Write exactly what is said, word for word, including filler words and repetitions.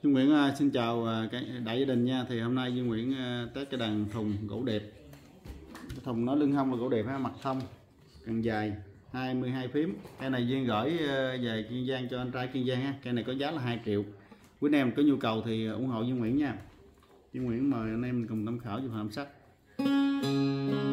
Duy Nguyễn uh, xin chào uh, cái đại gia đình nha. Thì hôm nay Duy Nguyễn uh, test cái đàn thùng gỗ đẹp. Cái thùng nó lưng hông là gỗ đẹp ha, mặt thông, cần dài, hai mươi hai phím. Cái này Duyên gửi uh, về Kiên Giang cho anh trai Kiên Giang ha. Cái này có giá là hai triệu. Quý anh em có nhu cầu thì ủng hộ Duy Nguyễn nha. Duy Nguyễn mời anh em cùng tham khảo cho làm sách.